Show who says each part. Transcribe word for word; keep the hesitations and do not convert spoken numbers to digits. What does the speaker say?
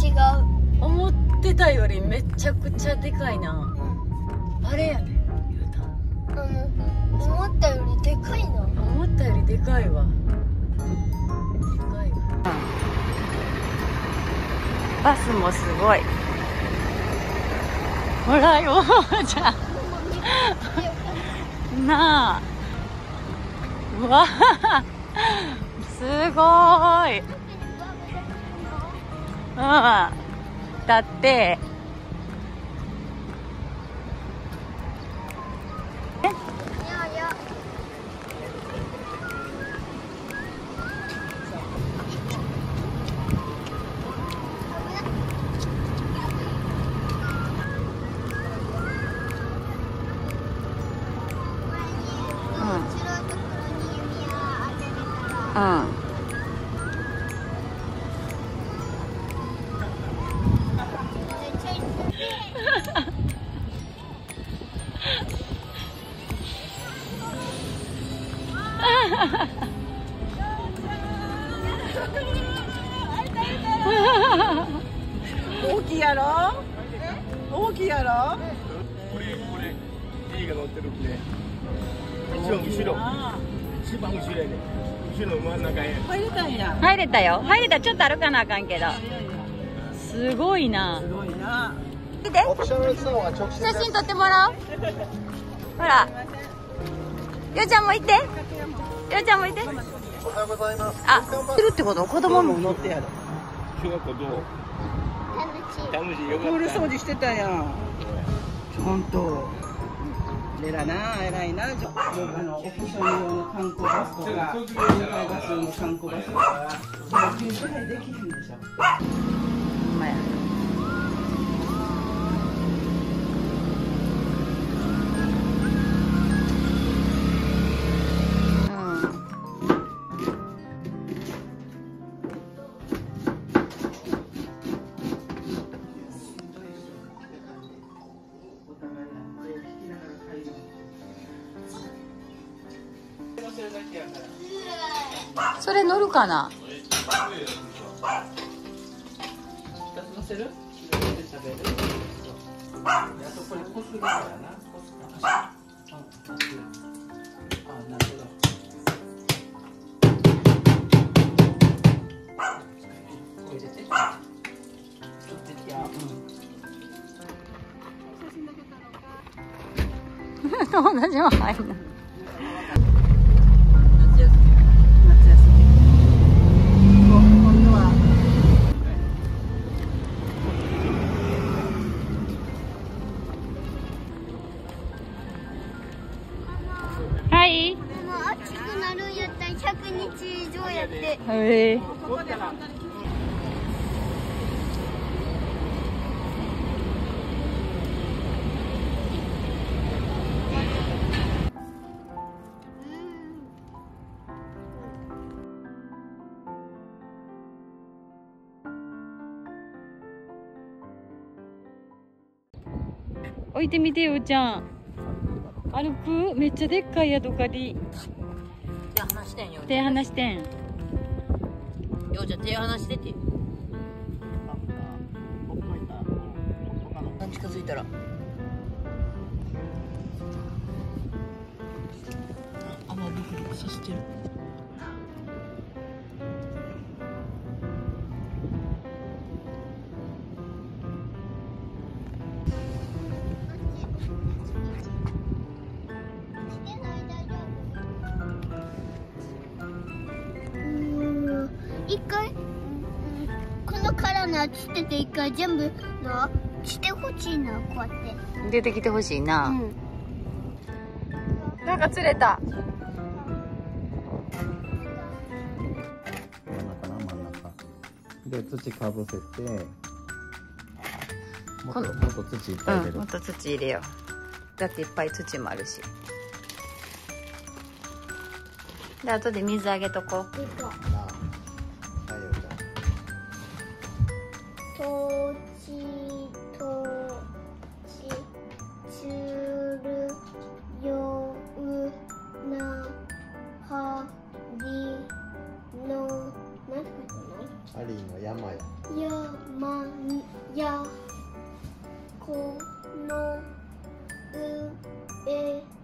Speaker 1: 違う。
Speaker 2: 思ってたよりめちゃくちゃでかいな。
Speaker 1: うん、
Speaker 2: あれやね。
Speaker 1: あの思ったよりでかいな。
Speaker 2: 思ったよりでかいわ。でかいわ。バスもすごい。ほらよ、じゃあ。なあ。うわあ。すごーい。うん。だって。うん。
Speaker 3: 大きいやろ？大きいやろ？
Speaker 4: これこれ D が乗ってる船。一番後ろ。一番後ろやね。後ろの真ん中へ。
Speaker 3: 入れたんや。
Speaker 2: 入れたよ。入れた。ちょっと歩かなあかんけど。すごいな。
Speaker 3: すごいな。
Speaker 2: 見て。写真撮ってもらおう。ほら。ようちゃんも行って。ようちゃんも行って。
Speaker 4: おはようございます。
Speaker 2: あ、するってこと？子供も
Speaker 3: 乗ってやる。
Speaker 4: 小学校どう？楽しいよかった。
Speaker 3: プール掃除してたやん。本当。偉な、偉いな。あのオプション用の観光バスとか、臨海バスの観光バスとか、その手配できるんでしょ。
Speaker 2: ほんまや。それ乗るかな。
Speaker 3: 乗せる？食べる？あそこにこするからな。こすか。あ、なるほど。これ入れて。取ってきや。うん。
Speaker 2: 友達も入るの。はい。
Speaker 1: 暑くなるんやったらひゃくにち以上やって。
Speaker 2: へえ。置いてみてようちゃん。歩く？めっちゃでっかいヤドカリ。
Speaker 5: 手離してんよ。
Speaker 2: 手離してん。
Speaker 5: ようちゃん手離してて。近づいたら。泡ブクブクさせてる。
Speaker 1: 一回この殻なつってて一回全部なしてほしいな。こうやって
Speaker 2: 出てきてほしいな。
Speaker 1: うん、
Speaker 2: なんか釣れた。
Speaker 4: 真ん中な、真ん中で土かぶせて、もっともっと土いっぱい入れる。
Speaker 2: うん、もっと土入れよう。だっていっぱい土もあるし。で後で水あげとこう。
Speaker 1: でか
Speaker 4: なあ、はいよ、じゃあ。
Speaker 1: とちとちつるようなはりのなんて書いてあるの？
Speaker 6: アリーの山や。
Speaker 1: 山やこの上